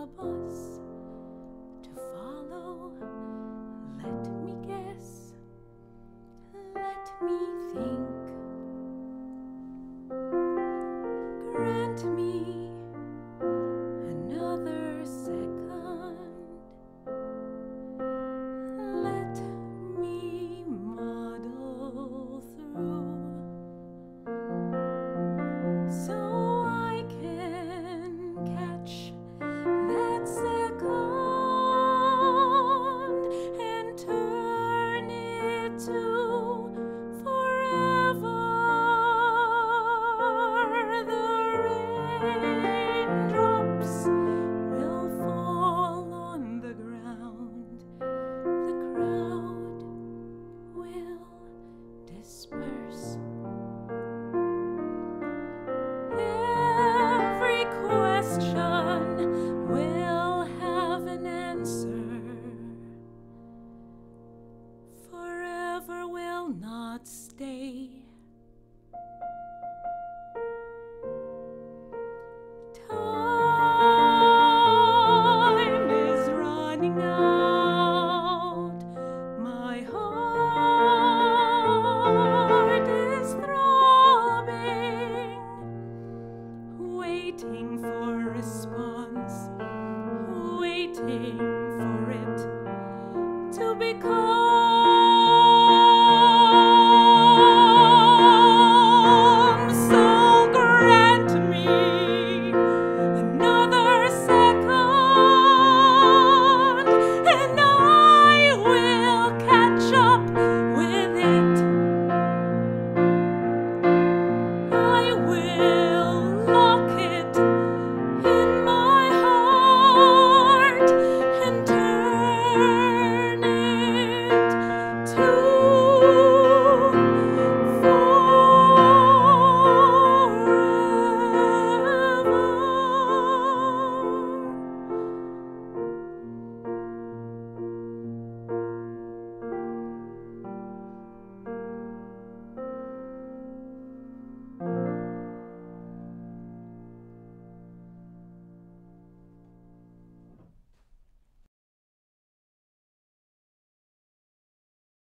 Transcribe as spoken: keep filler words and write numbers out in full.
a bus to follow. Let me guess, let me think. Grant me another second. Let me muddle through, so I can catch that second and turn it to forever. The raindrops will fall on the ground. The crowd will disperse. Every question will have an answer. Forever will not stay. Time is running out. My heart is throbbing, waiting for response, waiting for it to become